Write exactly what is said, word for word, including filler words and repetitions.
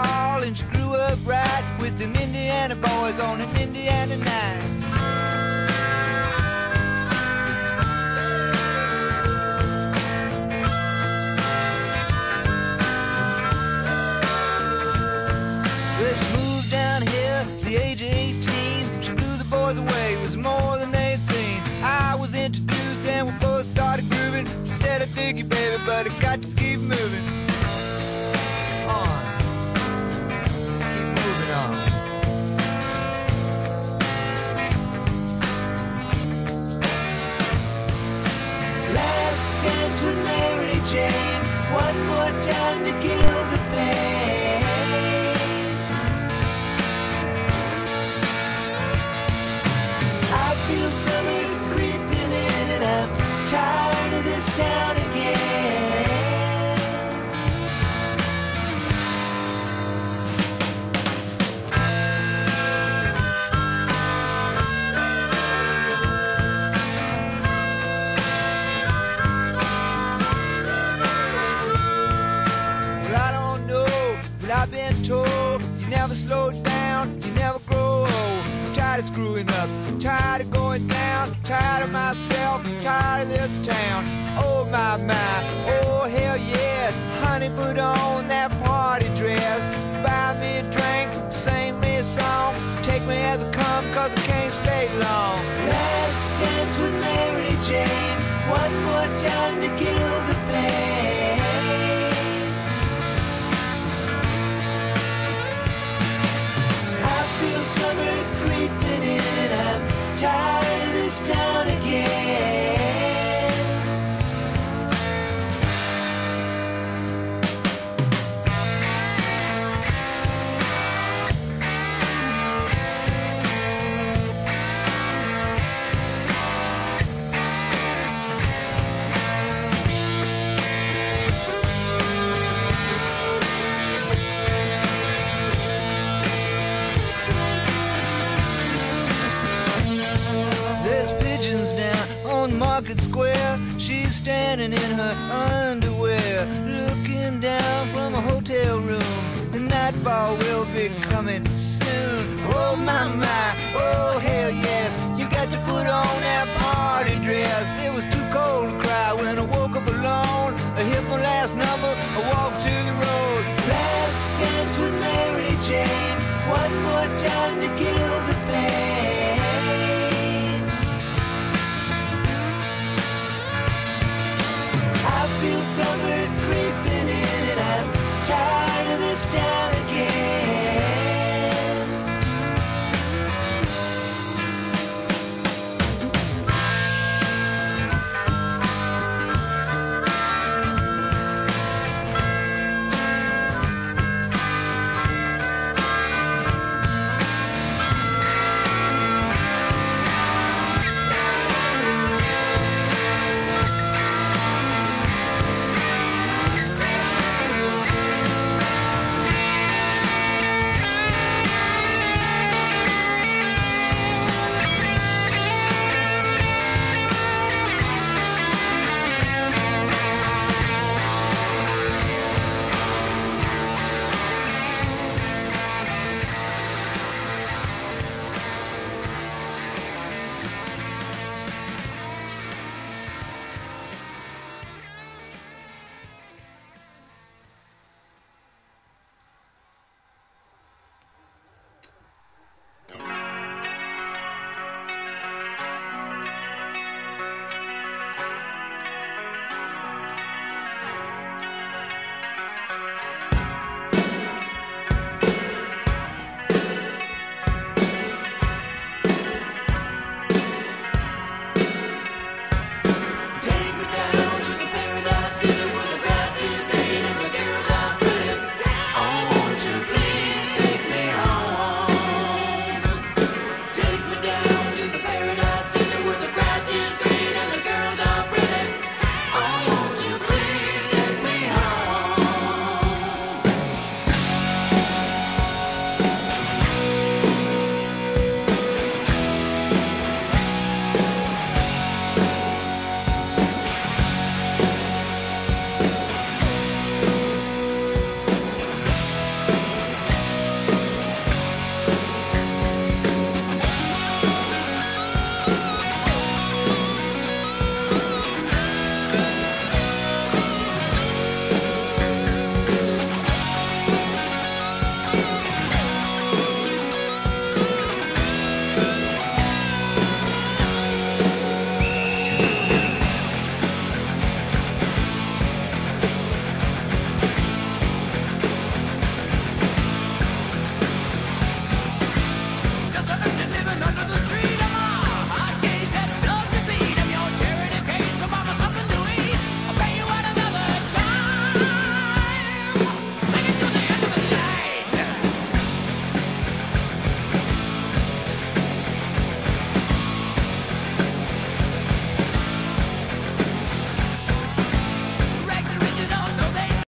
tall, and she grew up right with them Indiana boys on an Indiana night. Well, she moved down here at the age of eighteen. She blew the boys away, it was more than they'd seen. I was introduced and we both started grooving. She said, I dig you, baby, but I got to keep moving on. Keep moving on. Last dance with Mary Jane, one more time to kill the pain. I feel summer creeping in and I'm tired of this town again. Well, I don't know, but I've been told you never slow down, you never grow old. I'm tired of screwing up, I'm tired of going down, tired of myself, I'm tired of this town. Oh my, my, oh hell yes. Honey, put on that party dress, buy me a drink, sing me a song, take me as I come, cause I can't stay long. Last dance with Mary Jane, one more time to kill the pain. I feel summer creeping in, I'm tired of this town again. Market Square, she's standing in her underwear, looking down from a hotel room. The nightfall will be coming soon. Oh my, my, oh hell yes. You got to put on that party dress. It was too cold to cry when I woke up alone. I hit my last number, I walked to the road. Last dance with Mary Jane, one more time to kill the pain.